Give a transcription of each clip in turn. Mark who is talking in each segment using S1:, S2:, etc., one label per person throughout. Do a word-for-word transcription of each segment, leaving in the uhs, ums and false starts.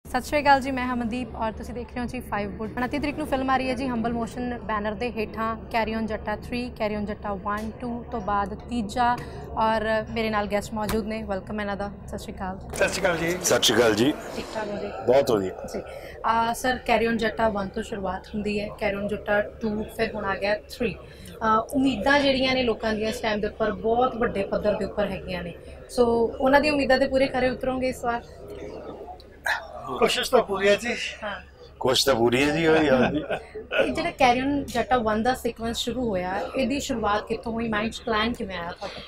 S1: सत श्री अकाल जी, मैं अमनदीप और तुसीं देख रहे हो जी फाइव वुड। उनतीस तरीक नूं फिल्म आ रही है जी हंबल मोशन बैनर के हेठां Carry On Jatta three, Carry On Jatta one two तो बाद तीजा और मेरे नाल गैस्ट मौजूद ने। वेलकम इन्हां दा। सत श्री अकाल।
S2: सत श्री अकाल जी।
S3: सत श्री अकाल जी।
S1: ठीक ठाक हो जी?
S3: बहुत वधिया
S1: जी। आ, sir Carry On Jatta one तो शुरुआत हुंदी है, कैरी ऑन जट्टा टू फिर हुण आ गया थ्री। उम्मीदां जिहड़ियां ने लोकां दियां इस टाइम दे उप्पर बहुत वड्डे पद्धर दे उप्पर हैगियां ने, सो उन्हां दी उम्मीदां ते पूरे खरे उतरोगे इस बार?
S2: कोशिश तो पूरी है जी। हाँ
S3: कोशिश तो पूरी है जी। हाँ जी।
S1: ਜਿਹੜਾ कैरी ऑन जट्टा वन ਦਾ सीक्वेंस शुरू होया, ਇਹਦੀ शुरुआत कित्थों हुई? माइंड च प्लान किवें आया ਤੁਹਾਡਾ?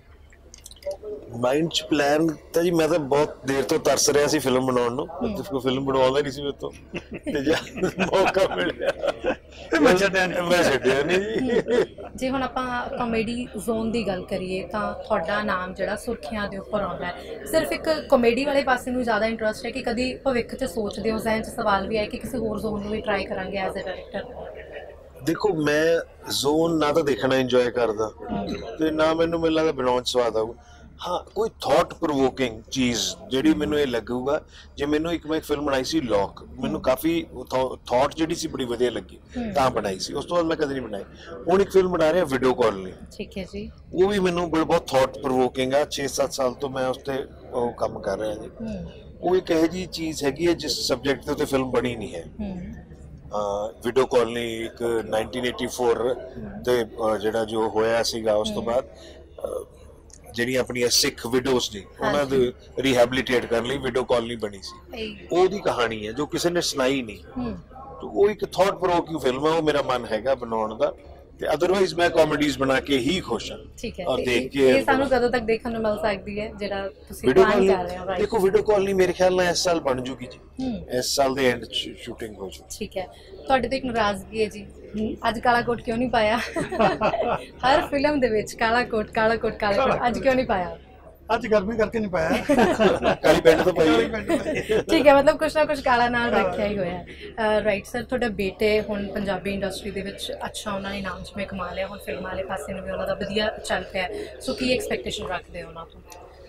S3: माइंड च प्लान तो जी मैं तो बहुत देर तो तरस रहा सी फिल्म बनाने नूं, कोई फिल्म बनवाउंदा नहीं सी मेरे तो, ते जद मौका मिलिया मैं छड्डिया नहीं मैं छड्डिया नहीं जी।
S1: जे हुण आपां कॉमेडी जोन दी गल करिए तां तुहाडा नाम जिहड़ा सुर्खियां दे उप्पर आउंदा है। सिर्फ एक कॉमेडी वाले पासे नूं ज़्यादा इंटरस्ट है कि कदी भविख च सोचदे हो, ज़हन च सवाल भी आए कि किसी होर जोन नूं भी ट्राई करांगे एज ए डायरैक्टर?
S3: देखो मैं जोन ना तो देखना इंजॉय करदा ते ना मैनूं मैनूं लगदा बनाउण स्वाद आऊ। हाँ कोई थॉट प्रोवोकिंग चीज़ जिहड़ी मैनूं ये लगूगा, जे मैनूं एक मैं एक फिल्म बनाई सी लॉक, मैनूं काफ़ी थॉट जिहड़ी सी बड़ी वधिया लगी तां बनाई सी, उस तो बाद मैं कदे नहीं बनाई। हुण एक फिल्म बना रहा वीडियो कॉलोनी, ठीक है जी, वो भी मैनूं बहुत थॉट प्रोवोकिंग है। छे सत्त साल तो मैं उस ते काम कर रहा जी। वो एक इहो जी चीज़ हैगी है जिस सब्जैक्ट ते फिल्म बनी नहीं है। वीडियो कॉलोनी एक नाइनटीन एटी फोर ते जिहड़ा जो होया सीगा, उस तो बाद ਜਿਹੜੀ ਆਪਣੀਆਂ ਸਿੱਖ ਵਿਡੋਜ਼ ਨੇ ਉਹਨਾਂ ਦੇ ਰੀਹੈਬਿਲਿਟੇਟ ਕਰਨ ਲਈ ਵਿਡੋ ਕਾਲਨੀ ਬਣੀ ਸੀ। ਉਹਦੀ ਕਹਾਣੀ ਹੈ ਜੋ ਕਿਸੇ ਨੇ ਸੁਣਾਈ ਨਹੀਂ, ਤੇ ਉਹ ਇੱਕ ਥਾਟ ਪ੍ਰੋਵੋਕਿੰਗ ਫਿਲਮ ਹੈ। ਉਹ ਮੇਰਾ ਮਨ ਹੈਗਾ ਬਣਾਉਣ ਦਾ, ਤੇ ਅਦਰਵਾਈਜ਼ ਮੈਂ ਕਾਮੇਡੀਜ਼ ਬਣਾ ਕੇ ਹੀ ਖੁਸ਼ ਹਾਂ। ਠੀਕ ਹੈ, ਔਰ ਦੇਖ ਕੇ
S1: ਇਹ ਸਾਨੂੰ ਕਦੋਂ ਤੱਕ ਦੇਖਣ ਨੂੰ ਮਿਲ ਸਕਦੀ ਹੈ ਜਿਹੜਾ ਤੁਸੀਂ ਪਲਾਨ ਕਰ ਰਹੇ ਹੋ?
S3: ਦੇਖੋ ਵਿਡੋ ਕਾਲਨੀ ਮੇਰੇ ਖਿਆਲ ਨਾਲ ਇਸ ਸਾਲ ਬਣ ਜੂਗੀ ਜੀ, ਇਸ ਸਾਲ ਦੇ ਐਂਡ ਸ਼ੂਟਿੰਗ ਹੋ ਜੂ।
S1: ਠੀਕ ਹੈ। ਤੁਹਾਡੇ ਤੇ ਇੱਕ ਨਾਰਾਜ਼ਗੀ ਹੈ ਜੀ, ਅੱਜ ਕਾਲਾ ਕੋਟ ਕਿਉਂ ਨਹੀਂ ਪਾਇਆ? ਹਰ ਫਿਲਮ ਦੇ ਵਿੱਚ ਕਾਲਾ ਕੋਟ ਕਾਲਾ ਕੋਟ ਕਾਲਾ ਕੋਟ, ਅੱਜ ਕਿਉਂ ਨਹੀਂ ਪਾਇਆ?
S2: ਅੱਜ ਗਰਮੀ ਕਰਕੇ ਨਹੀਂ ਪਾਇਆ,
S3: ਕਾਲੀ ਪੈਂਟ ਤੋਂ ਪਾਈ।
S1: ਠੀਕ ਹੈ, ਮਤਲਬ ਕੁਛ ਨਾ ਕੁਛ ਕਾਲਾ ਨਾਲ ਰੱਖਿਆ ਹੀ ਹੋਇਆ। ਰਾਈਟ ਸਰ, ਤੁਹਾਡੇ ਬੇਟੇ ਹੁਣ ਪੰਜਾਬੀ ਇੰਡਸਟਰੀ ਦੇ ਵਿੱਚ ਅੱਛਾ ਉਹਨਾਂ ਨੇ ਨਾਮ ਜਿਵੇਂ ਕਮਾ ਲਿਆ, ਹੁਣ ਫਿਲਮਾਂ ਵਾਲੇ ਪਾਸੇ ਨੂੰ ਵੀ ਉਹਨਾਂ ਦਾ ਵਧੀਆ ਚੱਲ ਪਿਆ, ਸੋ ਕੀ ਐਕਸਪੈਕਟੇਸ਼ਨ ਰੱਖਦੇ ਹੋ ਉਹਨਾਂ ਤੋਂ?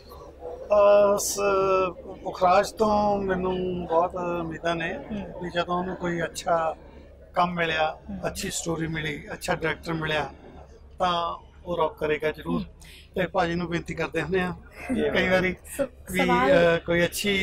S2: ਪੁਖਰਾਜ ਤੋਂ ਮੈਨੂੰ ਬਹੁਤ ਉਮੀਦਾਂ ਨੇ ਵੀ ਜਦੋਂ ਉਹਨੂੰ ਕੋਈ ਅੱਛਾ ਕੰਮ ਮਿਲਿਆ, ਅੱਛੀ ਸਟੋਰੀ ਮਿਲੀ, ਅੱਛਾ ਡਾਇਰੈਕਟਰ ਮਿਲਿਆ ਤਾਂ ਉਹ ਰੌਕ ਕਰੇਗਾ ਜ਼ਰੂਰ। ਤੇ ਭਾਜੀ ਨੂੰ ਬੇਨਤੀ ਕਰਦੇ ਹੁੰਦੇ ਆ ਕਈ ਵਾਰੀ ਵੀ ਕੋਈ ਅੱਛੀ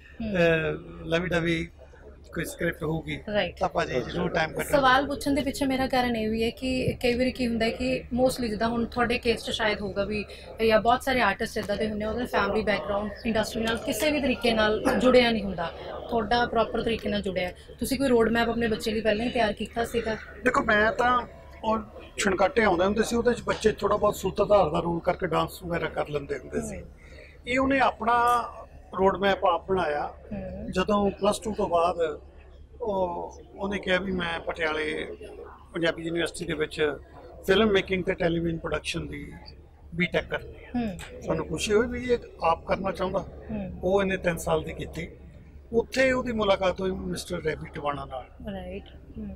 S2: ਲਵੀ ਡਵੀ ਕੋਈ ਸਕ੍ਰਿਪਟ ਹੋਊਗੀ ਤਾਂ ਭਾਜੀ ਜ਼ਰੂਰ ਟਾਈਮ ਕੱਢਣ।
S1: ਸਵਾਲ ਪੁੱਛਣ ਦੇ ਪਿੱਛੇ ਮੇਰਾ ਕਾਰਨ ਇਹ ਵੀ ਹੈ ਕਿ ਕਈ ਵਾਰੀ ਕੀ ਹੁੰਦਾ ਹੈ ਕਿ ਮੋਸਟਲੀ ਜਿੱਦਾਂ ਹੁਣ ਤੁਹਾਡੇ ਕੇਸ 'ਚ ਸ਼ਾਇਦ ਹੋਊਗਾ ਵੀ, ਜਾਂ ਬਹੁਤ ਸਾਰੇ ਆਰਟਿਸਟ ਇੱਦਾਂ ਦੇ ਹੁੰਦੇ ਉਹਦੇ ਫੈਮਿਲੀ ਬੈਕਗਰਾਊਂਡ ਇੰਡਸਟਰੀ ਨਾਲ ਕਿਸੇ ਵੀ ਤਰੀਕੇ ਨਾਲ ਜੁੜਿਆ ਨਹੀਂ ਹੁੰਦਾ, ਤੁਹਾਡਾ ਪ੍ਰੋਪਰ ਤਰੀਕੇ ਨਾਲ ਜੁੜਿਆ। ਤੁਸੀਂ ਕੋਈ ਰੋਡ ਮੈਪ ਆਪਣੇ ਬੱਚੇ ਲਈ ਪਹਿਲਾਂ ਹੀ ਤਿਆਰ ਕੀਤਾ ਸੀਗਾ?
S2: ਦੇਖੋ ਮੈਂ ਤਾਂ ਉਹ ਛਣਕਾਟੇ ਆਉਂਦੇ ਹੁੰਦੇ ਸੀ, ਉਹਦੇ 'ਚ ਬੱਚੇ ਥੋੜ੍ਹਾ ਬਹੁਤ ਸੂਤਰਧਾਰ ਦਾ ਰੋਲ ਕਰਕੇ ਡਾਂਸ ਵਗੈਰਾ ਕਰ ਲੈਂਦੇ ਹੁੰਦੇ ਸੀ। ਇਹ ਉਹਨੇ ਆਪਣਾ ਰੋਡ ਮੈਪ ਆਪ ਬਣਾਇਆ। ਜਦੋਂ ਪਲੱਸ ਟੂ ਤੋਂ ਬਾਅਦ ਉਹ ਉਹਨੇ ਕਿਹਾ ਵੀ ਮੈਂ ਪਟਿਆਲੇ ਪੰਜਾਬੀ ਯੂਨੀਵਰਸਿਟੀ ਦੇ ਵਿੱਚ ਫਿਲਮ ਮੇਕਿੰਗ ਤੇ ਟੈਲੀਵਿਜ਼ਨ ਪ੍ਰੋਡਕਸ਼ਨ ਦੀ ਬੀ ਟੈਕ ਕਰਨੀ ਹੈ। ਸਾਨੂੰ ਖੁਸ਼ੀ ਹੋਈ ਵੀ ਇਹ ਆਪ ਕਰਨਾ ਚਾਹੁੰਦਾ। ਉਹ ਇਹਨੇ ਤਿੰਨ ਸਾਲ ਦੀ ਕੀਤੀ। ਉੱਥੇ ਉਹਦੀ ਮੁਲਾਕਾਤ ਹੋਈ ਮਿਸਟਰ ਰੈਬੀ ਟਵਾਣਾ ਨਾਲ। ਰਾਈਟ।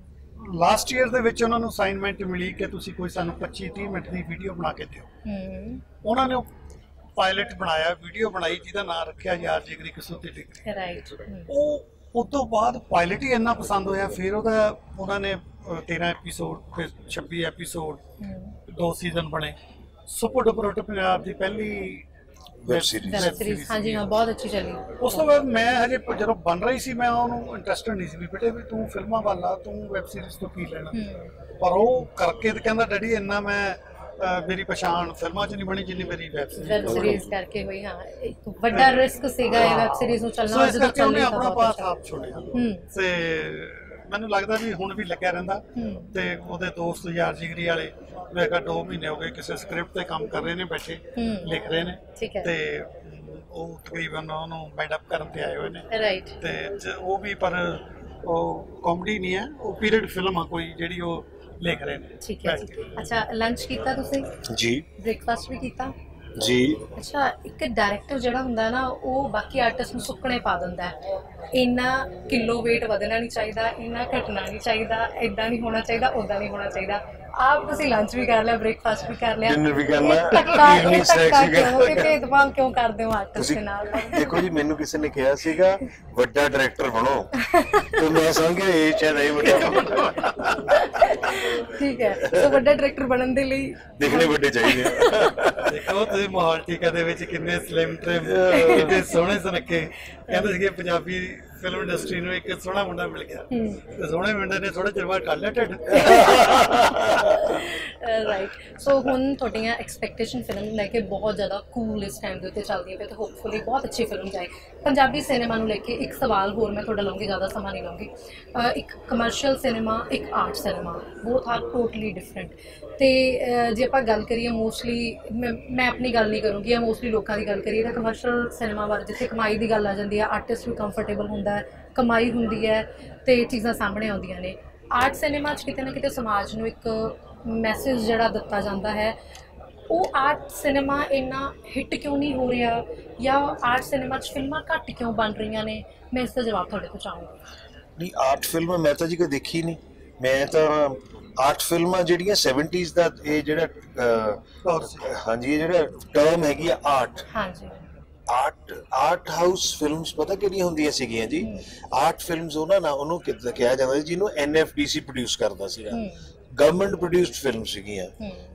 S2: ਲਾਸਟ ਈਅਰ ਦੇ ਵਿੱਚ ਉਹਨਾਂ ਨੂੰ ਅਸਾਈਨਮੈਂਟ ਮਿਲੀ ਕਿ ਤੁਸੀਂ ਕੋਈ ਸਾਨੂੰ ਪੱਚੀ ਤੀਹ ਮਿੰਟ ਦੀ ਵੀਡੀਓ ਬਣਾ ਕੇ ਦਿਓ। ਉਹਨਾਂ ਨੇ ਪਾਇਲਟ ਬਣਾਇਆ, ਵੀਡੀਓ ਬਣਾਈ ਜਿਹਦਾ ਨਾਮ ਰੱਖਿਆ ਯਾਰ ਜਿਗਰੀ ਕਿਸੋ ਤੇ ਡਿਗਰੀ। ਰਾਈਟ। ਉਹ ਉਸ ਤੋਂ ਬਾਅਦ ਪਾਇਲਟ ਹੀ ਇੰਨਾ ਪਸੰਦ ਹੋਇਆ, ਫਿਰ ਉਹਦਾ ਉਹਨਾਂ ਨੇ ਤੇਰਾਂ ਐਪੀਸੋਡ, ਫਿਰ ਛੱਬੀ ਐਪੀਸੋਡ, ਦੋ ਸੀਜ਼ਨ ਬਣੇ। ਸੁਪਰ ਡੁਪਰ ਹਿੱਟ ਪੰਜਾਬ ਦੀ ਪਹਿਲੀ ਵੈਬ ਸੀਰੀਜ਼।
S1: ਹਾਂਜੀ ਹਾਂ, ਬਹੁਤ ਅੱਛੀ ਚੱਲੀ।
S2: ਉਸ ਤੋਂ ਬਾਅਦ ਮੈਂ ਹਜੇ ਜਦੋਂ ਬਣ ਰਹੀ ਸੀ ਮੈਂ ਉਹਨੂੰ ਇੰਟਰਸਟਡ ਨਹੀਂ ਸੀ ਵੀ ਬੇਟੇ ਵੀ ਤੂੰ ਫਿਲਮਾਂ ਵੱਲ ਆ, ਤੂੰ ਵੈਬ ਸੀਰੀਜ਼ ਤੋਂ ਕੀ ਲੈਣਾ। ਪਰ ਉਹ ਕਰਕੇ ਤੇ ਕਹਿੰਦਾ ਡੈਡੀ ਇੰਨਾ ਮੈਂ ਮੇਰੀ ਪਛਾਣ ਫਿਲਮਾਂ 'ਚ ਨਹੀਂ ਬਣੀ ਜਿੰਨੀ ਮੇਰੀ ਵੈਬ
S1: ਸੀਰੀਜ਼ ਕਰਕੇ ਹੋਈ। ਹਾਂ, ਇੱਕ ਵੱਡਾ ਰਿਸਕ ਸੀਗਾ ਇਹ ਵੈਬ ਸੀਰੀਜ਼ ਨੂੰ ਚੱਲਣਾ,
S2: ਜਦੋਂ ਚੱਲਣੀ ਆਪਣਾ ਪਾਸ ਆਪ ਛੋੜਿਆ। ਤੇ ਮੈਨੂੰ ਲੱਗਦਾ ਵੀ ਹੁਣ ਵੀ ਲੱਗਿਆ ਰਹਿੰਦਾ। ਤੇ ਉਹਦੇ ਦੋਸਤ ਯਾਰ ਜਿਗਰੀ ਵਾਲੇ ਮੈਂ ਕਿਹਾ ਦੋ ਮਹੀਨੇ ਹੋ ਗਏ ਕਿਸੇ ਸਕ੍ਰਿਪਟ ਤੇ ਕੰਮ ਕਰ ਰਹੇ ਨੇ, ਬੈਠੇ ਲਿਖ ਰਹੇ ਨੇ, ਤੇ ਉਹ ਤਕਰੀਬਨ ਉਹਨੂੰ ਬਾਈਂਡ ਅਪ ਕਰਨ ਤੇ ਆਏ ਹੋਏ ਨੇ। ਰਾਈਟ। ਤੇ ਉਹ ਵੀ ਪਰ ਉਹ ਕਾਮੇਡੀ ਨਹੀਂ ਹੈ, ਉਹ ਪੀਰੀਅਡ ਫਿਲਮ ਆ ਕੋਈ ਜਿਹੜੀ ਉਹ ਲਿਖ ਰਹੇ ਨੇ।
S1: ਠੀਕ ਹੈ ਜੀ। ਅੱਛਾ, ਲੰਚ ਕੀਤਾ ਤੁਸੀਂ?
S3: ਜੀ।
S1: ਬ੍ਰੇਕਫਾਸਟ ਵੀ ਕੀਤਾ?
S3: ਜੀ।
S1: ਅੱਛਾ, ਇੱਕ ਡਾਇਰੈਕਟਰ ਜਿਹੜਾ ਹੁੰਦਾ ਨਾ ਉਹ ਬਾਕੀ ਆਰਟਿਸਟ ਨੂੰ ਸੁੱਕਣੇ ਪਾ ਦਿੰਦਾ ਹੈ। ਇੰਨਾ ਕਿਲੋ ਵੇਟ ਵਧਣਾ ਨਹੀਂ ਚਾਹੀਦਾ, ਇੰਨਾ ਘਟਣਾ ਨਹੀਂ ਚਾਹੀਦਾ, ਇੱਦਾਂ ਨਹੀਂ ਹੋਣਾ ਚਾਹੀਦਾ, ਉੱਦਾਂ ਨਹੀਂ ਹੋਣਾ ਚਾਹੀਦਾ। ਆਪ ਤੁਸੀਂ ਲੰਚ ਵੀ ਕਰ ਲਿਆ, ਬ੍ਰੇਕਫਾਸਟ ਵੀ ਕਰ ਲਿਆ,
S3: ਡਿਨਰ ਵੀ ਕਰਨਾ,
S1: ਧੱਕਾ
S3: evening snacks
S1: ਧੱਕਾ
S3: ਵੀ
S1: ਕਿਉਂ
S3: ਕਰਨਾ।
S1: ਕਿ ਭੇਦਭਾਵ ਕਿਉਂ ਕਰਦੇ ਹੋ ਆਰਟਿਸਟ
S3: ਤੁਸੀਂ
S1: ਦੇ ਨਾਲ?
S3: ਦੇਖੋ ਜੀ, ਮੈਨੂੰ ਕਿਸੇ ਨੇ ਕਿਹਾ ਸੀਗਾ ਵੱਡਾ ਡਾਇਰੈਕਟਰ ਬਣੋ, ਤੇ ਮੈਂ ਸਮਝਿਆ ਇਹ ਸ਼ਾਇਦ ਇਹ ਵੱਡਾ
S1: ਠੀਕ ਹੈ, ਸੋ ਵੱਡਾ ਡਾਇਰੈਕਟਰ ਬਣਨ ਦੇ ਲਈ
S3: ਦੇਖਣੇ ਵੱਡੇ ਚਾਹੀਦੇ ਆ।
S2: ਦੇਖੋ ਤੁਸੀਂ ਮਾਹੌਲ ਟੀਕਾ ਦੇ ਵਿੱਚ ਕਿੰਨੇ ਸਲਿਮ ਟ੍ਰਿਮ ਕਿੰਨੇ ਸੋਹਣੇ ਸੁਨੱਖੇ, ਕਹਿੰਦੇ ਸੀਗੇ ਪੰਜਾਬੀ ਫਿਲਮ ਇੰਡਸਟਰੀ ਨੂੰ ਇੱਕ ਸੋਹਣਾ ਮੁੰਡਾ ਮਿਲ ਗਿਆ, ਤੇ ਸੋਹਣੇ ਮੁੰਡੇ ਨੇ ਥੋੜਾ ਚਿਰ ਬਾਅਦ ਕਰ ਲਿਆ ਢਿੱਡ।
S1: ਰਾਈਟ, ਸੋ ਹੁਣ ਤੁਹਾਡੀਆਂ ਐਕਸਪੈਕਟੇਸ਼ਨ ਫਿਲਮ ਲੈ ਕੇ ਬਹੁਤ ਜ਼ਿਆਦਾ ਕੂਲ ਇਸ ਟਾਈਮ ਦੇ ਉੱਤੇ ਚੱਲਦੀਆਂ ਪਈ, ਤੇ ਹੋਪਫੁਲੀ ਬਹੁਤ ਅੱਛੀ ਫਿਲਮ ਜਾਏ। ਪੰਜਾਬੀ ਸਿਨੇਮਾ ਨੂੰ ਲੈ ਕੇ ਇੱਕ ਸਵਾਲ ਹੋਰ ਮੈਂ ਤੁਹਾਡਾ ਲਵਾਂਗੀ, ਜ਼ਿਆਦਾ ਸਮਾਂ ਨਹੀਂ ਲਵਾਂਗੀ। ਇੱਕ ਕਮਰਸ਼ੀਅਲ ਸਿਨੇਮਾ, ਇੱਕ art cinema, both are totally different. ਤੇ ਜੇ ਆਪਾਂ ਗੱਲ ਕਰੀਏ ਮੋਸਟਲੀ, ਮੈਂ ਮੈਂ ਆਪਣੀ ਗੱਲ ਨਹੀਂ ਕਰੂੰਗੀ, ਜਾਂ ਮੋਸਟਲੀ ਲੋਕਾਂ ਦੀ ਗੱਲ ਕਰੀਏ ਤਾਂ ਕਮਰਸ਼ੀਅਲ ਸਿਨੇਮਾ ਬਾਰੇ ਜਿੱਥੇ ਕਮਾਈ ਦੀ ਗੱਲ ਆ ਜਾਂਦੀ ਹੈ, ਆਰਟਿਸਟ ਵੀ ਕੰਫਰਟੇਬਲ ਹੁੰਦਾ ਹੈ, ਕਮਾਈ ਹੁੰਦੀ ਹੈ ਤੇ ਚੀਜ਼ਾਂ ਸਾਹਮਣੇ ਆਉਂਦੀਆਂ ਨੇ। ਆਰਟ ਸਿਨੇਮਾ 'ਚ ਕਿਤੇ ਨਾ ਕਿਤੇ ਸਮਾਜ ਨੂੰ ਇੱਕ ਮੈਸੇਜ ਜਿਹੜਾ ਦਿੱਤਾ ਜਾਂਦਾ ਹੈ, ਉਹ ਆਰਟ ਸਿਨੇਮਾ ਇੰਨਾ ਹਿੱਟ ਕਿਉਂ ਨਹੀਂ ਹੋ ਰਿਹਾ, ਜਾਂ ਆਰਟ ਸਿਨੇਮਾ 'ਚ ਫਿਲਮਾਂ ਘੱਟ ਕਿਉਂ ਬਣ ਰਹੀਆਂ ਨੇ? ਮੈਂ ਇਸ ਦਾ ਜਵਾਬ ਤੁਹਾਡੇ ਤੋਂ ਚਾਹੂੰਗੀ।
S3: ਨਹੀਂ, ਆਰਟ ਫਿਲਮ ਮੈਂ ਤਾਂ ਜੀ ਕਦੇ ਦੇਖੀ ਨਹੀਂ। ਮੈਂ ਤਾਂ ਆਰਟ ਫਿਲਮਾਂ ਜਿਹੜੀਆਂ ਸੈਵਨਟੀਜ਼ ਦਾ ਇਹ ਜਿਹੜਾ ਹਾਂਜੀ, ਇਹ ਜਿਹੜਾ ਟਰਮ ਹੈਗੀ ਆ ਆਰਟ,
S1: ਹਾਂਜੀ,
S3: ਆਰਟ ਆਰਟ ਹਾਊਸ ਫਿਲਮਸ ਪਤਾ ਕਿਹੜੀਆਂ ਹੁੰਦੀਆਂ ਸੀਗੀਆਂ ਜੀ? ਆਰਟ ਫਿਲਮਸ ਉਹਨਾਂ ਨਾਲ ਉਹਨੂੰ ਕਿਹਾ ਜਾਂਦਾ ਸੀ ਜਿਹਨੂੰ N F D C produce ਕਰਦਾ ਸੀਗਾ, ਗਵਰਨਮੈਂਟ ਪ੍ਰੋਡਿਊਸਡ ਫਿਲਮ ਸੀਗੀਆਂ।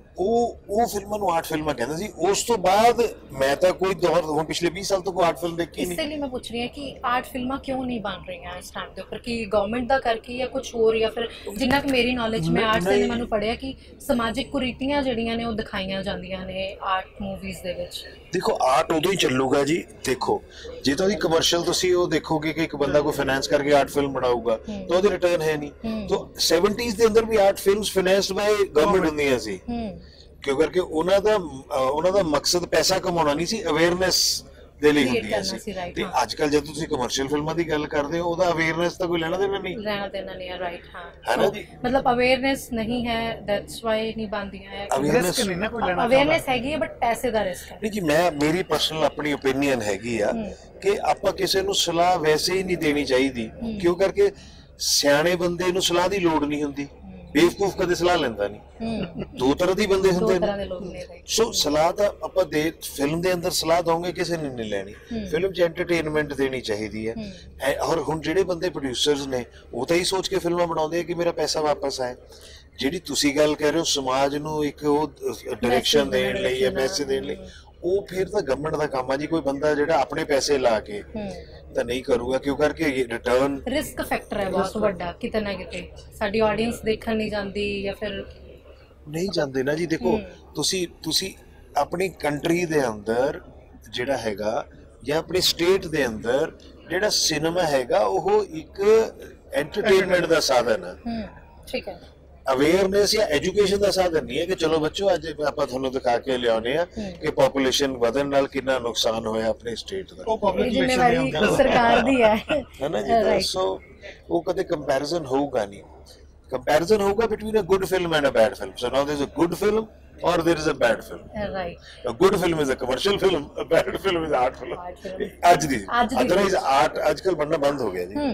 S3: ਉਹ ਉਹ ਫਿਲਮਾਂ ਨੂੰ ਆਰਟ ਫਿਲਮਾਂ ਕਹਿੰਦੇ ਸੀ। ਉਸ ਤੋਂ ਬਾਅਦ ਮੈਂ ਤਾਂ ਕੋਈ ਦੌਰ ਹੁਣ ਪਿਛਲੇ ਵੀਹ ਸਾਲ ਤੋਂ ਕੋਈ ਆਰਟ ਫਿਲਮ ਦੇਖੀ ਨਹੀਂ।
S1: ਇਸੇ ਲਈ ਮੈਂ ਪੁੱਛ ਰਹੀ ਹਾਂ ਕਿ ਆਰਟ ਫਿਲਮਾਂ ਕਿਉਂ ਨਹੀਂ ਬਣ ਰਹੀਆਂ ਇਸ ਟਾਈਮ ਦੇ ਉੱਪਰ, ਕਿ ਗਵਰਨਮੈਂਟ ਦਾ ਕਰਕੇ ਜਾਂ ਕੁਝ ਹੋਰ, ਜਾਂ ਫਿਰ ਜਿੰਨਾ ਕਿ ਮੇਰੀ ਨੌਲੇਜ ਮੈਂ ਆਰਟ ਸਿਨੇਮਾ ਨੂੰ ਪੜ੍ਹਿਆ ਕਿ ਸਮਾਜਿਕ ਕੁਰੀਤੀਆਂ ਜਿਹੜੀਆਂ ਨੇ ਉਹ ਦਿਖਾਈਆਂ ਜਾਂਦੀਆਂ ਨੇ ਆਰਟ ਮੂਵੀਜ਼ ਦੇ ਵਿੱਚ।
S3: ਦੇਖੋ, ਆਰਟ ਉਦੋਂ ਹੀ ਚੱਲੂਗਾ ਜੀ। ਦੇਖੋ, ਜੇ ਤਾਂ ਉਹਦੀ ਕਮਰਸ਼ੀਅਲ ਤੁਸੀਂ ਉਹ ਦੇਖੋਗੇ ਕਿ ਇੱਕ ਬੰਦਾ ਕੋਈ ਫਾਈਨੈਂਸ ਕਰਕੇ ਆਰਟ ਫਿਲਮ ਬਣਾਊਗਾ ਤਾਂ ਉਹਦੀ ਰਿਟਰਨ ਹੈ ਨਹੀਂ। ਤਾਂ ਸੈਵਨਟੀਜ਼ ਦੇ ਅੰਦਰ ਵੀ art films financed by government ਹੁੰਦੀਆਂ ਸੀ, ਕਿਉਂ ਕਰਕੇ ਉਹਨਾਂ ਦਾ ਉਹਨਾਂ ਦਾ ਮਕਸਦ ਪੈਸਾ ਕਮਾਉਣਾ ਨਹੀਂ ਸੀ, ਅਵੇਅਰਨੈਸ ਦੇ ਲਈ ਹੁੰਦੀਆਂ ਸੀ। ਤੇ ਅੱਜ ਕੱਲ ਜਦ ਤੁਸੀਂ ਕਮਰਸ਼ੀਅਲ ਫਿਲਮਾਂ ਦੀ ਗੱਲ ਕਰਦੇ ਹੋ, ਉਹਦਾ ਅਵੇਅਰਨੈਸ ਤਾਂ ਕੋਈ ਲੈਣਾ ਦੇਣਾ ਨਹੀਂ,
S1: ਲੈਣਾ ਦੇਣਾ ਨਹੀਂ ਹੈ। ਰਾਈਟ, ਹਾਂ,
S3: ਹੈ ਨਾ ਜੀ?
S1: ਮਤਲਬ ਅਵੇਅਰਨੈਸ ਨਹੀਂ ਹੈ, ਦੈਟਸ ਵਾਈ ਨਹੀਂ ਬਣਦੀਆਂ ਹੈ।
S3: ਅਵੇਅਰਨੈਸ
S2: ਨਹੀਂ ਨਾ ਕੋਈ ਲੈਣਾ,
S1: ਅਵੇਅਰਨੈਸ ਹੈਗੀ ਹੈ ਬਟ ਪੈਸੇ ਦਾ ਰਿਸਕ ਹੈ।
S3: ਨਹੀਂ ਜੀ, ਮੈਂ ਮੇਰੀ ਪਰਸਨਲ ਆਪਣੀ ਓਪੀਨੀਅਨ ਹੈਗੀ ਆ ਕਿ ਆਪਾਂ ਕਿਸੇ ਨੂੰ ਸਲਾਹ ਵੈਸੇ ਹੀ ਨਹੀਂ ਦੇਣੀ ਚਾਹੀਦੀ, ਕਿਉਂ ਕਰਕੇ ਸਿਆਣੇ ਬੰਦੇ ਨੂੰ ਸਲਾਹ ਦੀ ਲੋੜ ਨਹੀਂ ਹੁੰਦੀ, ਬੇਵਕੂਫ ਕਦੇ ਸਲਾਹ ਲੈਂਦਾ ਨਹੀਂ। ਦੋ ਤਰ੍ਹਾਂ ਦੇ ਬੰਦੇ ਹੁੰਦੇ ਨੇ। ਸੋ ਸਲਾਹ ਤਾਂ ਆਪਾਂ ਦੇ ਫਿਲਮ ਦੇ ਅੰਦਰ ਸਲਾਹ ਦੋਗੇ ਕਿਸੇ ਨੇ ਨਹੀਂ ਲੈਣੀ। ਫਿਲਮ 'ਚ ਐਂਟਰਟੇਨਮੈਂਟ ਦੇਣੀ ਚਾਹੀਦੀ ਹੈ। ਔਰ ਹੁਣ ਜਿਹੜੇ ਬੰਦੇ ਪ੍ਰੋਡਿਊਸਰਸ ਨੇ ਉਹ ਤਾਂ ਹੀ ਸੋਚ ਕੇ ਫਿਲਮਾਂ ਬਣਾਉਂਦੇ ਆ ਕਿ ਮੇਰਾ ਪੈਸਾ ਵਾਪਸ ਆਏ। ਜਿਹੜੀ ਤੁਸੀਂ ਗੱਲ ਕਹਿ ਰਹੇ ਹੋ ਸਮਾਜ ਨੂੰ ਇੱਕ ਉਹ ਡਾਇਰੈਕਸ਼ਨ ਦੇਣ ਲਈ ਜਾਂ ਮੈਸੇਜ ਦੇਣ ਲਈ, ਉਹ ਫਿਰ ਤਾਂ ਗਵਰਨਮੈਂਟ ਦਾ ਕੰਮ ਆ ਜੀ। ਕੋਈ ਬੰਦਾ ਜਿਹੜਾ ਆਪਣੇ ਪੈਸੇ ਲਾ ਕੇ ਤਾਂ ਨਹੀਂ ਕਰੂਗਾ, ਕਿਉਂ ਕਰਕੇ ਰਿਟਰਨ
S1: ਰਿਸਕ ਫੈਕਟਰ ਹੈ ਬਹੁਤ ਵੱਡਾ ਕਿਤੇ ਨਾ ਕਿਤੇ। ਸਾਡੀ ਆਡੀਅנס ਦੇਖਣ ਨਹੀਂ ਜਾਂਦੀ ਜਾਂ ਫਿਰ
S3: ਨਹੀਂ ਜਾਂਦੇ ਨਾ ਜੀ। ਦੇਖੋ, ਤੁਸੀਂ ਤੁਸੀਂ ਆਪਣੀ ਕੰਟਰੀ ਦੇ ਅੰਦਰ ਜਿਹੜਾ ਹੈਗਾ ਜਾਂ ਆਪਣੀ ਸਟੇਟ ਦੇ ਅੰਦਰ ਜਿਹੜਾ ਸਿਨੇਮਾ ਹੈਗਾ ਉਹ ਇੱਕ ਐਂਟਰਟੇਨਮੈਂਟ ਦਾ ਸਾਧਨ ਹੈ,
S1: ਠੀਕ ਹੈ,
S3: ਅਵੇਅਰਨੈਸ ਜਾਂ ਐਜੂਕੇਸ਼ਨ ਦਾ ਸਾਧਨ ਨਹੀਂ ਹੈ ਕਿ ਚਲੋ ਬੱਚੋ ਅੱਜ ਆਪਾਂ ਤੁਹਾਨੂੰ ਦਿਖਾ ਕੇ ਲਿਆਉਣੇ ਆ ਕਿ ਪੋਪੂਲੇਸ਼ਨ ਵਧਣ ਨਾਲ ਕਿੰਨਾ ਨੁਕਸਾਨ ਹੋਇਆ ਆਪਣੇ ਸਟੇਟ ਦਾ।
S2: ਉਹ
S1: ਜ਼ਿੰਮੇਵਾਰੀ ਸਰਕਾਰ ਦੀ ਹੈ,
S3: ਹੈ ਨਾ ਜੀ? ਸੋ ਉਹ ਕਦੇ ਕੰਪੈਰੀਜ਼ਨ ਹੋਊਗਾ ਨਹੀਂ। ਕੰਪੈਰੀਜ਼ਨ ਹੋਊਗਾ between a good film and a bad film. So now there is a good film or there is a bad film.
S1: Right.
S3: A good film is a commercial film, a bad film is art film. ਅੱਜ ਦੀ otherwise art ਅੱਜ ਕੱਲ ਬਣਨਾ ਬੰਦ ਹੋ ਗਿਆ ਜੀ।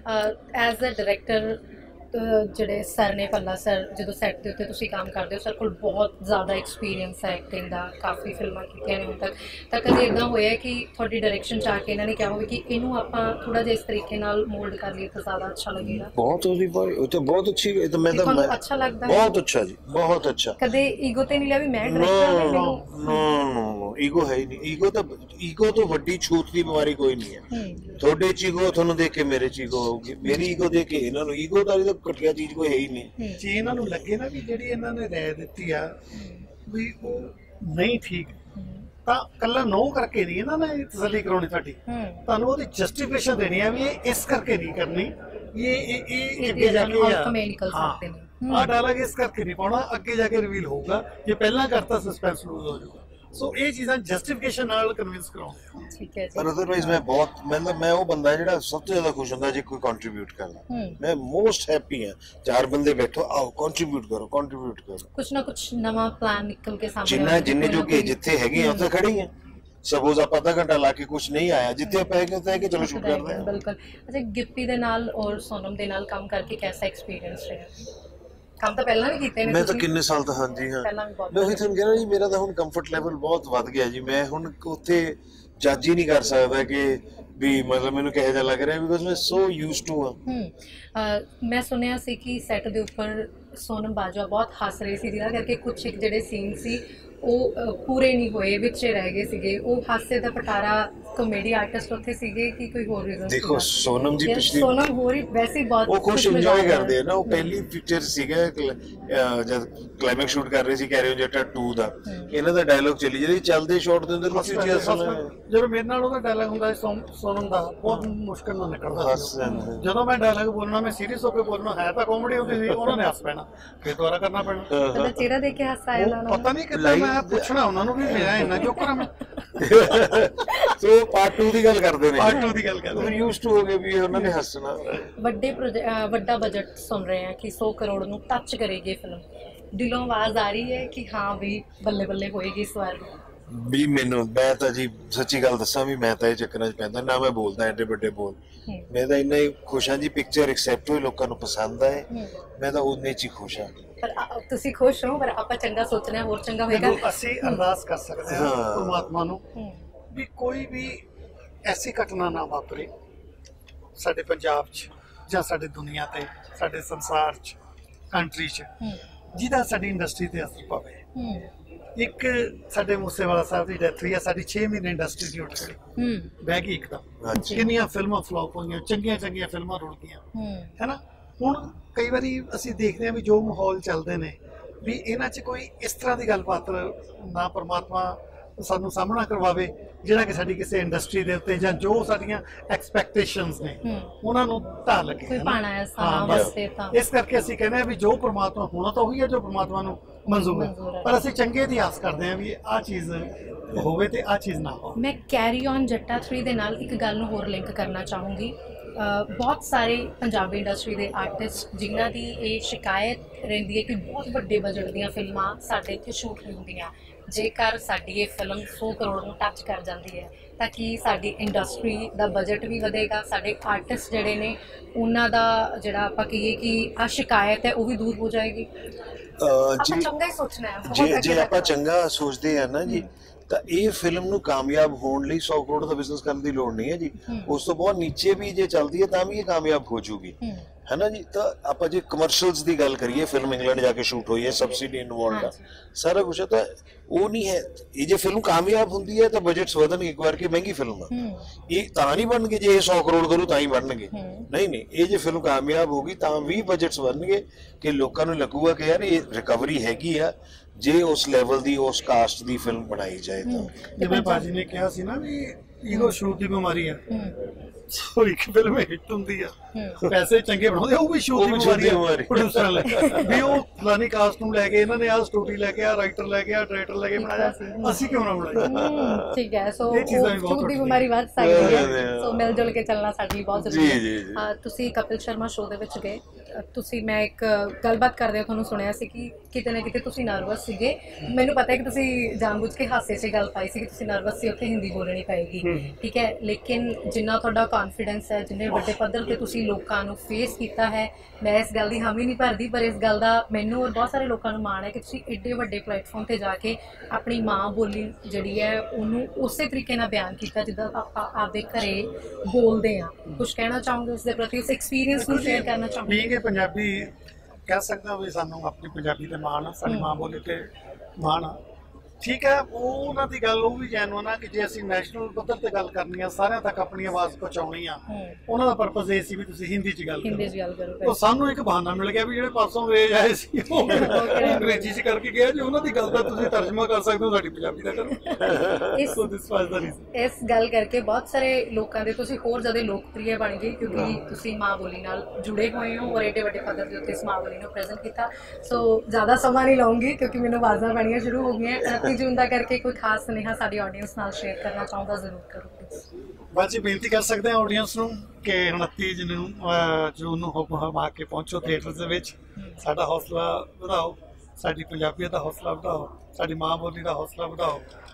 S1: As a director ਜਿਹੜੇ sir ਨੇ, ਭੱਲਾ ਸਰ, ਜਦੋਂ ਸੈੱਟ ਦੇ ਉੱਤੇ ਤੁਸੀਂ ਕੰਮ ਕਰਦੇ ਹੋ, ਸਰ ਕੋਲ ਬਹੁਤ ਜ਼ਿਆਦਾ ਐਕਸਪੀਰੀਅੰਸ ਹੈ ਐਕਟਿੰਗ ਦਾ, ਕਾਫੀ ਫਿਲਮਾਂ ਕੀਤੀਆਂ ਨੇ ਹੁਣ ਤੱਕ। ਤਾਂ ਕਦੇ ਇੱਦਾਂ ਹੋਇਆ ਕਿ ਤੁਹਾਡੀ ਡਾਇਰੈਕਸ਼ਨ 'ਚ ਆ ਕੇ ਇਹਨਾਂ ਨੇ ਕਿਹਾ ਹੋਵੇ ਕਿ ਇਹਨੂੰ ਆਪਾਂ ਥੋੜਾ ਜਿਹਾ ਇਸ ਤਰੀਕੇ ਨਾਲ ਮੋਲਡ ਕਰ ਲਈਏ ਤਾਂ ਜ਼ਿਆਦਾ ਅੱਛਾ ਲੱਗੇਗਾ?
S3: ਬਹੁਤ ਉਹਦੀ ਉਹ ਤਾਂ ਬਹੁਤ ਅੱਛੀ, ਇਹ ਤਾਂ ਮੈਂ ਤਾਂ
S1: ਅੱਛਾ ਲੱਗਦਾ,
S3: ਬਹੁਤ ਅੱਛਾ ਜੀ, ਬਹੁਤ ਅੱਛਾ।
S1: ਕਦੇ ਈਗੋ ਤੇ ਨਹੀਂ ਲਿਆ ਵੀ ਮੈਂ ਡਾਇਰੈਕਟਰ ਹਾਂ? ਮੈਨੂੰ
S3: ਨੋ ਨੋ ਈਗੋ ਹੈ ਹੀ ਨਹੀਂ। ਈਗੋ ਤਾਂ ਈਗੋ ਤੋਂ ਵੱਡੀ ਛੂਤ ਦੀ ਬਿਮਾਰੀ ਕੋਈ ਨਹੀਂ ਹੈ। ਤੁਹਾਡੇ 'ਚ ਈਗੋ ਤੁਹਾਨੂੰ ਦੇਖ ਕੇ ਮੇਰੇ 'ਚ ਈਗੋ ਹੋਊਗੀ, ਮੇਰੀ ਈਗੋ ਦੇਖ ਕੇ ਇਹਨਾਂ ਨੂੰ ਈਗੋ ਤਾਂ ਘਟੀਆ ਚੀਜ਼ ਕੋਈ ਹੈ ਹੀ ਨਹੀਂ।
S2: ਜੇ ਇਹਨਾਂ ਨੂੰ ਲੱਗੇ ਨਾ ਵੀ ਜਿਹੜੀ ਇਹਨਾਂ ਨੇ ਰਾਏ ਦਿੱਤੀ ਆ ਵੀ ਉਹ ਨਹੀਂ ਠੀਕ, ਤਾਂ ਕੱਲਾ ਨੋ ਕਰਕੇ ਨਹੀਂ ਇਹਨਾਂ ਨੇ ਤਸੱਲੀ ਕਰਾਉਣੀ ਤੁਹਾਡੀ, ਤੁਹਾਨੂੰ ਉਹਦੀ ਜਸਟੀਫਿਕੇਸ਼ਨ ਦੇਣੀ ਆ ਵੀ ਇਹ ਇਸ ਕਰਕੇ ਨਹੀਂ ਕਰਨੀ, ਇਹ ਇਹ ਇਹ ਅੱਗੇ ਜਾ ਕੇ ਆ ਡਾਇਲੌਗ ਇਸ ਕਰਕੇ ਨਹੀਂ ਪਾਉਣਾ, ਅੱਗੇ ਜਾ ਕੇ ਰਿਵੀਲ ਹੋਊਗਾ। ਜੇ ਪਹਿਲਾਂ ਕਰਤਾ ਸਸਪੈਂਸ ਲੂਜ਼ ਹੋ ਜਾਊਗਾ। ਸੋ ਇਹ ਚੀਜ਼ਾਂ ਜਸਟੀਫਿਕੇਸ਼ਨ ਨਾਲ ਕਨਵਿੰਸ ਕਰਾਉਂਦੇ ਆ।
S1: ਠੀਕ ਹੈ ਜੀ।
S3: ਪਰ ਅਦਰਵਾਈਜ਼ ਮੈਂ ਬਹੁਤ ਮਤਲਬ ਮੈਂ ਉਹ ਬੰਦਾ ਜਿਹੜਾ ਸਭ ਤੋਂ ਜ਼ਿਆਦਾ ਖੁਸ਼ ਹੁੰਦਾ ਜੇ ਕੋਈ ਕੰਟਰੀਬਿਊਟ ਕਰਦਾ। ਮੈਂ ਮੋਸਟ ਹੈਪੀ ਹਾਂ। ਚਾਰ ਬੰਦੇ ਬੈਠੋ, ਆਓ ਕੰਟਰੀਬਿਊਟ ਕਰੋ, ਕੰਟਰੀਬਿਊਟ ਕਰੋ,
S1: ਕੁਛ ਨਾ ਕੁਛ ਨਵਾਂ ਪਲਾਨ ਨਿਕਲ ਕੇ ਸਾਹਮਣੇ
S3: ਜਿੰਨਾ ਜਿੰਨੇ ਜੋ ਕਿ ਜਿੱਥੇ ਹੈਗੇ ਆ ਉੱਥੇ ਖੜੇ ਆ। ਸਪੋਜ਼ ਆਪਾਂ ਅੱਧਾ ਘੰਟਾ ਲਾ ਕੇ ਕੁਝ ਨਹੀਂ ਆਇਆ, ਜਿੱਥੇ ਆਪਾਂ ਹੈਗੇ ਉੱਥੇ ਹੈਗੇ, ਚਲੋ ਸ਼ੂਟ ਕਰਦੇ ਹਾਂ।
S1: ਬਿਲਕੁਲ। ਅੱਛਾ, ਗਿੱਪੀ ਦੇ ਨਾਲ ਔਰ ਸੋਨਮ ਦੇ ਨਾਲ ਕੰਮ ਕਰਕੇ ਕੈਸਾ ਐਕਸਪੀਰੀਅੰਸ ਰਿਹਾ? ਕੰਮ ਤਾਂ ਪਹਿਲਾਂ ਵੀ ਕੀਤੇ ਨੇ
S3: ਮੈਂ ਤਾਂ
S1: ਤੁਸੀਂ?
S3: ਕਿੰਨੇ ਸਾਲ ਤੋਂ, ਹਾਂਜੀ ਹਾਂ,
S1: ਪਹਿਲਾਂ ਵੀ ਬਹੁਤ
S3: ਮੈਂ ਉਹੀ ਤੁਹਾਨੂੰ ਕਹਿ ਰਿਹਾ ਜੀ, ਮੇਰਾ ਤਾਂ ਹੁਣ ਕੰਫਰਟ ਲੈਵਲ ਬਹੁਤ ਵੱਧ ਗਿਆ ਜੀ। ਮੈਂ ਹੁਣ ਉੱਥੇ ਜੱਜ ਹੀ ਨਹੀਂ ਕਰ ਸਕਦਾ ਕਿ ਵੀ ਮਤਲਬ ਮੈਨੂੰ ਕਿਹੋ ਜਿਹਾ ਲੱਗ ਰਿਹਾ, ਬਿਕੋਜ਼ ਮੈਂ ਸੋ ਯੂਜ਼ਡ ਟੂ ਹਾਂ।
S1: ਹੂੰ ਅਹ ਮੈਂ ਸੁਣਿਆ ਸੀ ਕਿ ਸੈੱਟ ਦੇ ਉੱਪਰ ਸੋਨਮ ਬਾਜਵਾ ਬਹੁਤ ਹੱਸ ਰਹੀ ਸੀ, ਜਿਹਦਾ ਕਰਕੇ ਕੁਛ ਇੱਕ ਜਿਹੜੇ ਸੀਨ ਸੀ ਉਹ ਅਹ, ਪੂਰੇ ਨਹੀਂ ਹੋਏ, ਵਿੱਚੇ ਰਹਿ ਗਏ ਸੀਗੇ। ਉਹ ਹਾਸੇ ਦਾ ਪਟਾਰਾ ਕਾਮੇਡੀ ਆਰਟਿਸਟ ਉੱਥੇ ਸੀਗੇ ਕਿ ਕੋਈ ਹੋਰ ਰੀਜ਼ਨ?
S3: ਦੇਖੋ ਸੋਨਮ ਜੀ ਪਿਛਲੀ,
S1: ਸੋਨਮ ਹੋਰ ਹੀ ਵੈਸੇ ਹੀ ਬਹੁਤ
S3: ਉਹ ਖੁਸ਼
S1: ਖੁਸ਼
S3: ਇੰਜੋਏ
S1: ਮਿਜ਼ਾਜ
S3: ਕਰਦੇ ਆ ਨਾ। ਉਹ ਪਹਿਲੀ ਪਿਕਚਰ ਸੀਗਾ ਜਦ ਕਲਾਈਮੈਕਸ ਸ਼ੂਟ ਕਰ ਰਹੇ ਸੀ ਕੈਰੀਓਨ ਜੱਟਾ ਟੂ ਦਾ, ਇਹਨਾਂ ਦਾ ਡਾਇਲੌਗ ਚੱਲੀ ਜਿਹੜੀ ਚੱਲਦੇ ਸ਼ਾਟ ਦੇ ਅੰਦਰ ਲੋਕੀ ਜੀ ਹੱਸਣਾ।
S2: ਜਦੋਂ ਮੇਰੇ ਨਾਲ ਉਹਦਾ ਡਾਇਲੌਗ ਹੁੰਦਾ ਸੀ ਸੋਮ- ਸੋਨਮ ਦਾ, ਬਹੁਤ ਮੁਸ਼ਕਿਲ ਨਾਲ ਨਿਕਲਦਾ
S3: ਹੱਸ
S2: ਸੀ।
S3: ਜਾਂਦੇ।
S2: ਜਦੋਂ ਮੈਂ ਡਾਇਲੌਗ ਬੋਲਣਾ, ਮੈਂ ਸੀਰੀਅਸ ਹੋ ਕੇ ਬੋਲਣਾ, ਹੈ ਤਾਂ ਕਾਮੇਡੀ ਹੁੰਦੀ ਸੀ, ਉਹਨਾਂ ਨੇ ਹੱਸ ਪੈਣਾ, ਫਿਰ ਦੁਬਾਰਾ ਕਰਨਾ ਪੈਣਾ।
S1: ਤੁਹਾਡਾ ਚਿਹਰਾ ਦੇਖ ਕੇ ਹਾਸਾ ਆਇਆ ਉਹਨਾਂ
S2: ਉਹ
S1: ਨੂੰ?
S2: ਪਤਾ ਨਹੀਂ ਕਿੱਦਾਂ ਮੈਂ ਪੁੱਛਣਾ ਉਹਨਾਂ ਨੂੰ ਵੀ ਮੈਂ ਇੰਨਾ ਜੋ ਕਰਾਂ। ਮੈਂ
S3: ਸੋ ਪਾਰਟ ਟੂ ਦੀ ਗੱਲ ਕਰਦੇ ਨੇ,
S2: ਪਾਰਟ ਟੂ ਦੀ ਗੱਲ ਕਰਦੇ
S3: ਉਹ ਯੂਜ਼ਡ ਟੂ ਹੋ ਗਏ ਵੀ ਉਹਨਾਂ ਨੇ ਹੱਸਣਾ।
S1: ਵੱਡੇ ਪ੍ਰੋਜੈ- ਅਹ ਵੱਡਾ ਬਜਟ ਸੁਣ ਰਹੇ ਹਾਂ ਕਿ ਸੌ ਕਰੋੜ ਨੂੰ ਟੱਚ ਕਰੇਗੀ ਫਿਲਮ, ਦਿਲੋਂ ਆਵਾਜ਼ ਆ ਰਹੀ ਹੈ ਕਿ ਹਾਂ ਵੀ ਬੱਲੇ ਬੱਲੇ ਹੋਏਗੀ ਇਸ ਵਾਰ?
S3: ਵੀ ਮੈਨੂੰ, ਮੈਂ ਤਾਂ ਜੀ ਸੱਚੀ ਗੱਲ ਦੱਸਾਂ ਵੀ ਮੈਂ ਤਾਂ ਇਹ ਚੱਕਰਾਂ 'ਚ ਪੈਂਦਾ ਨਾ, ਮੈਂ ਬੋਲਦਾ ਐਡੇ ਵੱਡੇ ਬੋਲ। ਮੈਂ ਤਾਂ ਇੰਨਾ ਹੀ ਖੁਸ਼ ਹਾਂ ਜੀ, ਪਿਕਚਰ ਐਕਸੈਪਟ ਹੋਈ, ਲੋਕਾਂ ਨੂੰ ਪਸੰਦ ਆਏ, ਮੈਂ ਤਾਂ ਉਹਨੇ 'ਚ ਹੀ ਖੁਸ਼ ਹਾਂ।
S1: ਪਰ ਅ- ਤੁਸੀਂ ਖੁਸ਼ ਹੋ, ਪਰ ਆਪਾਂ ਚੰਗਾ ਸੋਚਣਾ ਹੈ, ਹੋਰ ਚੰਗਾ ਹੋਏਗਾ।
S2: ਦੇਖੋ, ਅਸੀਂ ਅਰਦਾਸ ਕਰ ਸਕਦੇ ਹਾਂ
S3: ਹਾਂ।
S2: ਪਰਮਾਤਮਾ ਨੂੰ
S1: ਹੂੰ,
S2: ਵੀ ਕੋਈ ਵੀ ਐਸੀ ਘਟਨਾ ਨਾ ਵਾਪਰੇ ਸਾਡੇ ਪੰਜਾਬ 'ਚ ਜਾਂ ਸਾਡੀ ਦੁਨੀਆ ਤੇ, ਸਾਡੇ ਸੰਸਾਰ 'ਚ, ਕੰਟਰੀ 'ਚ,
S1: ਹੂੰ,
S2: ਜਿਹਦਾ ਸਾਡੀ ਇੰਡਸਟਰੀ ਤੇ ਅਸਰ ਪਵੇ।
S1: ਹੂੰ,
S2: ਇੱਕ ਸਾਡੇ ਮੂਸੇਵਾਲਾ ਸਾਹਿਬ ਦੀ ਡੈਥ ਹੋਈ ਆ, ਸਾਡੀ ਛੇ ਮਹੀਨੇ ਇੰਡਸਟਰੀ ਦੀ ਉੱਠ ਗਈ,
S1: ਹੂੰ,
S2: ਬਹਿ ਗਈ ਇੱਕਦਮ।
S3: ਹਾਂਜੀ।
S2: ਕਿੰਨੀਆਂ ਫਿਲਮਾਂ ਫਲॉप ਹੋਈਆਂ, ਚੰਗੀਆਂ ਚੰਗੀਆਂ ਫਿਲਮਾਂ ਰੁੜ ਗਈਆਂ,
S1: ਹੂੰ,
S2: ਹੈਨਾ। ਹੁਣ ਕਈ ਵਾਰੀ ਅਸੀਂ ਦੇਖਦੇ ਹਾਂ ਵੀ ਜੋ ਮਾਹੌਲ ਚੱਲਦੇ ਨੇ, ਵੀ ਇਹਨਾਂ 'ਚ ਕੋਈ ਇਸ ਤਰ੍ਹਾਂ ਦੀ ਗੱਲਬਾਤ ਨਾ ਪਰਮਾਤਮਾ ਸਾਨੂੰ ਸਾਹਮਣਾ ਕਰਵਾਵੇ ਜਿਹੜਾ ਕਿ ਸਾਡੀ ਕਿਸੇ ਇੰਡਸਟਰੀ ਦੇ ਉੱਤੇ ਜਾਂ ਜੋ ਸਾਡੀਆਂ ਐਕਸਪੈਕਟੇਸ਼ਨਸ ਨੇ
S1: ਹੂੰ।
S2: ਉਹਨਾਂ ਨੂੰ ਢਾਹ ਲੱਗੇ।
S1: ਕੋਈ
S2: ਹੈਨਾ?
S1: ਭਾਣਾ ਐਸਾ
S2: ਹਾਂ,
S1: ਨਾ
S2: ਬਸ।
S1: ਵਰਤੇ ਤਾਂ।
S2: ਇਸ ਕਰਕੇ ਅਸੀਂ ਕਹਿੰਦੇ ਹਾਂ ਵੀ ਜੋ ਪਰਮਾਤਮਾ ਹੋਣਾ ਤਾਂ ਉਹੀ ਹੈ ਜੋ ਪਰਮਾਤਮਾ ਨੂੰ ਮਨਜ਼ੂਰ
S1: ਮਨਜ਼ੂਰ
S2: ਹੈ,
S1: ਹੈ।
S2: ਪਰ ਅਸੀਂ ਚੰਗੇ ਦੀ ਆਸ ਕਰਦੇ ਹਾਂ ਵੀ ਆਹ ਚੀਜ਼ ਹੋਵੇ ਤੇ ਆਹ ਚੀਜ਼ ਨਾ ਹੋਵੇ।
S1: ਮੈਂ ਕੈਰੀ ਔਨ ਜੱਟਾ ਥ੍ਰੀ ਦੇ ਨਾਲ ਇੱਕ ਗੱਲ ਨੂੰ ਹੋਰ ਲਿੰਕ ਕਰਨਾ ਚਾਹੂੰਗੀ। ਅ, ਬਹੁਤ ਸਾਰੇ ਪੰਜਾਬੀ ਇੰਡਸਟਰੀ ਦੇ ਆਰਟਿਸਟ ਜਿਨ੍ਹਾਂ ਦੀ ਇਹ ਸ਼ਿਕਾਇਤ ਰਹਿੰਦੀ ਹੈ ਕਿ ਬਹੁਤ ਵੱਡੇ ਬਜਟ ਦੀਆਂ ਫਿਲਮਾਂ ਸਾਡੇ ਇੱਥੇ ਸ਼ੂਟ ਨਹੀਂ ਹੁੰਦੀਆਂ। ਜੇਕਰ ਸਾਡੀ ਇਹ ਫਿਲਮ ਸੌ ਕਰੋੜ ਨੂੰ ਟੱਚ ਕਰ ਜਾਂਦੀ ਹੈ ਤਾਂ ਕਿ ਸਾਡੀ ਇੰਡਸਟਰੀ ਦਾ ਬਜਟ ਵੀ ਵਧੇਗਾ, ਸਾਡੇ ਆਰਟਿਸਟ ਜਿਹੜੇ ਨੇ ਉਹਨਾਂ ਦਾ ਜਿਹੜਾ ਆਪਾਂ ਕਹੀਏ ਕਿ ਆ ਸ਼ਿਕਾਇਤ ਹੈ ਉਹ ਵੀ ਦੂਰ ਹੋ ਜਾਏਗੀ। ਆਪਾਂ
S3: ਜੀ
S1: ਚੰਗਾ ਹੀ ਸੋਚਣਾ ਹੈ, ਬਹੁਤ
S3: ਜੇ
S1: ਅੱਗੇ
S3: ਜੇ ਆਪਾਂ
S1: ਤੱਕ।
S3: ਚੰਗਾ ਸੋਚਦੇ ਆ ਨਾ ਜੀ, ਤਾਂ ਇਹ ਫਿਲਮ ਨੂੰ ਕਾਮਯਾਬ ਹੋਣ ਲਈ ਸੌ ਕਰੋੜ ਦਾ ਬਿਜ਼ਨਸ ਕਰਨ ਦੀ ਲੋੜ ਨਹੀਂ ਹੈ ਜੀ। ਉਸ ਤੋਂ ਬਹੁਤ ਨੀਚੇ ਵੀ ਜੇ ਚੱਲਦੀ ਹੈ ਤਾਂ ਵੀ ਇਹ ਕਾਮਯਾਬ ਹੋ ਜੂਗੀ,
S1: ਹੂੰ,
S3: ਹੈ ਨਾ ਜੀ। ਤਾਂ ਆਪਾਂ ਜੇ ਕਮਰਸ਼ੀਅਲਸ ਦੀ ਗੱਲ ਕਰੀਏ, ਫਿਲਮ ਇੰਗਲੈਂਡ ਜਾ ਕੇ ਸ਼ੂਟ ਹੋਈ ਹੈ, ਸਬਸਿਡੀ ਇਨਵੋਲਵਡ ਆ, ਸਾਰਾ ਕੁਝ ਹੈ, ਤਾਂ ਉਹ ਨਹੀਂ ਹੈ। ਇਹ ਜੇ ਫਿਲਮ ਕਾਮਯਾਬ ਹੁੰਦੀ ਹੈ ਤਾਂ ਬਜਟਸ ਵਧਣਗੇ ਇੱਕ ਵਾਰ, ਕਿ ਮਹਿੰਗੀ ਫਿਲਮ ਆ,
S1: ਹੂੰ,
S3: ਇਹ ਤਾਂ ਨਹੀਂ ਬਣਨਗੇ ਜੇ ਇਹ ਸੌ ਕਰੋੜ ਕਰੂ ਤਾਂ ਹੀ ਬਣਨਗੇ।
S1: ਹੂੰ।
S3: ਨਹੀਂ ਨਹੀਂ, ਇਹ ਜੇ ਫਿਲਮ ਕਾਮਯਾਬ ਹੋਗੀ ਤਾਂ ਵੀ ਬਜਟਸ ਵਧਣਗੇ, ਕਿ ਲੋਕਾਂ ਨੂੰ ਲੱਗੂਗਾ ਕਿ ਯਾਰ ਇਹ ਰਿਕਵਰੀ ਹੈਗੀ ਆ ਜੇ ਉਸ ਲੈਵਲ ਦੀ, ਉਸ ਕਾਸਟ ਦੀ ਫਿਲਮ ਬਣਾਈ ਜਾਏ ਤਾਂ।
S2: ਜਿਵੇਂ ਬਾਜੀ ਨੇ ਕਿਹਾ ਸੀ ਨਾ ਵੀ ਈਗੋ ਸ਼ੂਟ ਦੀ ਬਿਮਾਰੀ ਆ,
S1: ਹੂੰ,
S2: ਸੋ ਇੱਕ ਫਿਲਮ ਹਿੱਟ ਹੁੰਦੀ ਆ,
S1: ਹੂੰ।
S2: ਪੈਸੇ ਚੰਗੇ ਬਣਾਉਂਦੇ, ਉਹ ਵੀ ਸ਼ੂਟ ਦੀ
S3: ਉਹ ਵੀ shoot ਦੀ
S2: ਬਿਮਾਰੀ ਆ
S3: ਬਿਮਾਰੀ।
S2: ਪ੍ਰੋਡਿਊਸਰ ਲੈ ਵੀ ਉਹ ਫਲਾਨੀ ਕਾਸਟ ਨੂੰ ਲੈ ਕੇ ਇਹਨਾਂ ਨੇ ਆਹ ਸਟੋਰੀ ਲੈ ਕੇ, ਆਹ ਰਾਈਟਰ ਲੈ ਕੇ, ਆਹ ਡਾਇਰੈਕਟਰ ਲੈ ਕੇ ਬਣਾਇਆ, ਅਸੀਂ ਕਿਉਂ ਨਾ ਬਣਾਈਏ।
S1: ਹਮ, ਠੀਕ ਹੈ। ਸੋ
S2: ਇਹ ਚੀਜ਼ਾਂ ਵੀ ਬਹੁਤ
S1: ਛੂਟ ਦੀ
S2: ਵੱਡੀਆਂ।
S1: ਬਿਮਾਰੀ ਵੱਧ ਸਕਦੀ
S3: ਹਾਂ,
S1: ਹੈ,
S3: ਹਾਂ।
S1: ਸੋ ਮਿਲ ਜੁਲ ਕੇ ਚੱਲਣਾ ਸਾਡੇ ਲਈ ਬਹੁਤ ਜ਼ਰੂਰੀ
S3: ਜੀ,
S1: ਹੈ।
S3: ਜੀ, ਜੀ।
S1: ਅਹ, ਤੁਸੀਂ ਕਪਿਲ ਸ਼ਰਮਾ ਸ਼ੋਅ ਦੇ ਵਿੱਚ ਗਏ, ਅਹ, ਤੁਸੀਂ ਮੈਂ ਇੱਕ ਗੱਲਬਾਤ ਕਰਦੇ ਤੁਹਾਨੂੰ ਸੁਣਿਆ ਸੀ ਕਿ ਕਿਤੇ ਨਾ ਕਿਤੇ ਤੁਸੀਂ ਨਰਵਸ ਸੀਗੇ। ਮੈਨੂੰ ਪਤਾ ਹੈ ਕਿ ਤੁਸੀਂ ਜਾਣਬੁੱਝ ਕੇ ਹਾਸੇ 'ਚ ਗੱਲ ਪਾਈ ਸੀ ਕਿ ਤੁਸੀਂ ਨਰਵਸ ਸੀ, ਉੱਥੇ ਹਿੰਦੀ ਬੋਲਣੀ ਪਏਗੀ, ਠੀਕ ਹੈ। ਲੇਕਿਨ ਜਿੰਨਾ ਤੁਹਾਡਾ ਕੌਨਫੀਡੈਂਸ ਹੈ, ਜਿੰਨੇ ਵੱਡੇ ਪੱਧਰ ਤੇ ਤੁਸੀਂ ਲੋਕਾਂ ਨੂੰ ਫੇਸ ਕੀਤਾ ਹੈ, ਮੈਂ ਇਸ ਗੱਲ ਦੀ ਹਾਮੀ ਨਹੀਂ ਭਰਦੀ, ਪਰ ਇਸ ਗੱਲ ਦਾ ਮੈਨੂੰ ਔਰ ਬਹੁਤ ਸਾਰੇ ਲੋਕਾਂ ਨੂੰ ਮਾਣ ਹੈ ਕਿ ਤੁਸੀਂ ਏਡੇ ਵੱਡੇ ਪਲੇਟਫਾਰਮ ਤੇ ਜਾ ਕੇ ਆਪਣੀ ਮਾਂ ਬੋਲੀ ਜਿਹੜੀ ਹੈ ਉਹਨੂੰ ਉਸੇ ਤਰੀਕੇ ਨਾਲ ਬਿਆਨ ਕੀਤਾ ਜਿੱਦਾਂ ਆਪਾਂ ਆਪਦੇ ਘਰੇ ਬੋਲਦੇ ਹਾਂ। ਕੁਝ ਕਹਿਣਾ ਚਾਹੋਗੇ ਉਸ ਦੇ ਪ੍ਰਤੀ, ਉਸ ਐਕਸਪੀਰੀਅੰਸ ਨੂੰ ਸ਼ੇਅਰ ਕਰਨਾ ਚਾਹੋਗੇ?
S2: ਠੀਕ ਹੈ, ਪੰਜਾਬੀ ਕਹਿ ਸਕਦਾ ਵੀ ਸਾਨੂੰ ਆਪਣੀ ਪੰਜਾਬੀ ਤੇ ਮਾਣ ਆ, ਸਾਡੀ ਮਾਂ ਬੋਲੀ ਤੇ ਮਾਣ ਆ, ਠੀਕ ਹੈ। ਉਹ ਉਹਨਾਂ ਦੀ ਗੱਲ ਉਹ ਵੀ ਜੈਨੂਅਨ ਆ ਕਿ ਜੇ ਅਸੀਂ ਨੈਸ਼ਨਲ ਪੱਧਰ ਤੇ ਗੱਲ ਕਰਨੀ ਆ, ਸਾਰਿਆਂ ਤੱਕ ਆਪਣੀ ਆਵਾਜ਼ ਪਹੁੰਚਾਉਣੀ ਆ, ਉਹਨਾਂ ਦਾ ਪਰਪਸ ਇਹ ਸੀ ਵੀ ਤੁਸੀਂ ਹਿੰਦੀ 'ਚ ਗੱਲ
S1: ਹਿੰਦੀ 'ਚ
S2: ਕਰੋ।
S1: ਗੱਲ ਕਰੋ।
S2: ਉਹ ਸਾਨੂੰ ਇੱਕ ਬਹਾਨਾ ਮਿਲ ਗਿਆ ਵੀ ਜਿਹੜੇ ਪਾਸੋਂ ਅੰਗਰੇਜ਼ ਆਏ ਸੀ ਉਹ ਅੰਗਰੇਜ਼ੀ 'ਚ ਕਰਕੇ ਗਿਆ, ਜੇ ਉਹਨਾਂ ਦੀ ਗੱਲ ਦਾ ਤੁਸੀਂ ਤਰਜਮਾ ਕਰ ਸਕਦੇ ਹੋ, ਸਾਡੀ ਪੰਜਾਬੀ ਦਾ ਕਰੋ।
S1: ਇਸ
S2: ਸੋ ਦਿਸ ਵਾਸ ਦਾ ਰੀਜ਼ਨ।
S1: ਇਸ ਗੱਲ ਕਰਕੇ ਬਹੁਤ ਸਾਰੇ ਲੋਕਾਂ ਦੇ ਤੁਸੀਂ ਹੋਰ ਜ਼ਿਆਦਾ ਲੋਕਪ੍ਰਿਯ ਬਣ ਗਏ ਕਿਉਂਕਿ ਤੁਸੀਂ ਮਾਂ ਬੋਲੀ ਨਾਲ ਜੁੜੇ ਹੋਏ ਹੋ ਔਰ ਏਡੇ ਵੱਡੇ ਪੱਧਰ ਦੇ ਉੱਤੇ ਇਸ ਮਾਂ ਬੋਲੀ ਨੂੰ ਪ੍ਰੈਜ਼ੈਂਟ ਕੀਤਾ। ਸੋ ਜ਼ਿਆਦਾ ਸਮਾਂ ਨਹੀਂ ਲਾਉਂਗੀ ਕਿਉਂਕਿ ਮੈਨੂੰ ਆਵਾਜ਼ਾਂ ਬਣੀਆਂ ਸ਼ੁਰੂ ਹੋ ਗਈਆਂ। ਉਨੱਤੀ ਜੂਨ ਦਾ ਕਰਕੇ ਕੋਈ ਖਾਸ ਸੁਨੇਹਾ ਸਾਡੀ ਆਡੀਅנס ਨਾਲ ਸ਼ੇਅਰ ਕਰਨਾ ਚਾਹੁੰਦਾ ਜ਼ਰੂਰ ਕਰੋ ਪਲੀਜ਼।
S2: ਬਸ ਜੀ ਬੇਨਤੀ ਕਰ ਸਕਦੇ ਹਾਂ ਆਡੀਅנס ਨੂੰ ਕਿ ਉਨੱਤੀ ਜੂਨ ਨੂੰ ਅਹ, ਜੂਨ ਨੂੰ ਹੁਕਮ ਹਮਾ ਕੇ ਪਹੁੰਚੋ ਥੀਏਟਰ ਦੇ ਵਿੱਚ, ਸਾਡਾ ਹੌਸਲਾ ਵਧਾਓ, ਸਾਡੀ ਪੰਜਾਬੀਅਤ ਦਾ ਹੌਸਲਾ ਵਧਾਓ, ਸਾਡੀ ਮਾਂ ਬੋਲੀ ਦਾ ਹੌਸਲਾ ਵਧਾਓ।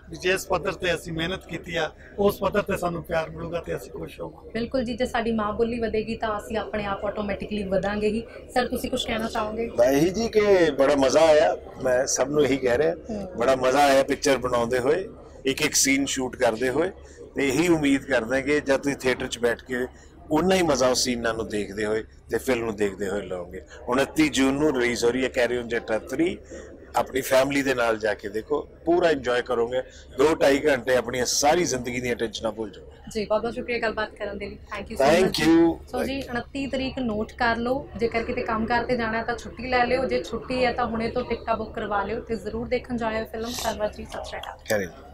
S2: ਵੀ ਜਿਸ ਪੱਧਰ ਤੇ ਅਸੀਂ ਮਿਹਨਤ ਕੀਤੀ ਆ ਉਸ ਪੱਧਰ ਤੇ ਸਾਨੂੰ ਪਿਆਰ ਮਿਲੂਗਾ ਤੇ ਅਸੀਂ ਖੁਸ਼ ਹੋਵਾਂਗੇ।
S1: ਬਿਲਕੁਲ ਜੀ, ਜੇ ਸਾਡੀ ਮਾਂ ਬੋਲੀ ਵਧੇਗੀ ਤਾਂ ਅਸੀਂ ਆਪਣੇ ਆਪ ਆਟੋਮੈਟਿਕਲੀ ਵਧਾਂਗੇ ਹੀ। ਸਰ ਤੁਸੀਂ ਕੁਝ ਕਹਿਣਾ ਚਾਹੋਗੇ?
S3: ਇਹੀ ਜੀ ਕਿ ਬੜਾ ਮਜ਼ਾ ਆਇਆ, ਮੈਂ ਸਭ ਨੂੰ ਇਹੀ ਕਹਿ ਰਿਹਾ, ਬੜਾ ਮਜ਼ਾ ਆਇਆ ਪਿਕਚਰ ਬਣਾਉਂਦੇ ਹੋਏ, ਇੱਕ ਇੱਕ ਸੀਨ ਸ਼ੂਟ ਕਰਦੇ ਹੋਏ, ਤੇ ਇਹੀ ਉਮੀਦ ਕਰਦਾ ਕਿ ਜਦ ਤੁਸੀਂ ਥੀਏਟਰ 'ਚ ਬੈਠ ਕੇ ਉਨਾ ਹੀ ਮਜ਼ਾ ਉਸ ਸੀਨਾਂ ਨੂੰ ਦੇਖਦੇ ਹੋਏ ਤੇ ਫਿਲਮ ਨੂੰ ਦੇਖਦੇ ਹੋਏ ਲਓਗੇ। ਉਨੱਤੀ ਜੂਨ ਨੂੰ ਰਿਲੀਜ਼ ਹੋ ਰਹੀ ਹੈ ਕੈਰੀ ਔਨ ਜੱਟਾ ਥ੍ਰੀ। अपनी फैमिली के नाल जाके देखो, पूरा इंजॉय करोगे, दो ढाई घंटे अपनी सारी जिंदगी दी टेंशनां भूल जाओगे।
S1: जी बहुत बहुत शुक्रिया गलबात करने के लिए, thank you
S3: thank you.
S1: So जी उनतीस तारीख नोट कर लो, जेकर किते काम करते जाना है तो छुट्टी ले लियो, जे छुट्टी है तो हुणे तो टिकटा बुक करवा लियो ते जरूर देखण जाओ फिल्म। धन्यवाद जी, सत श्री अकाल।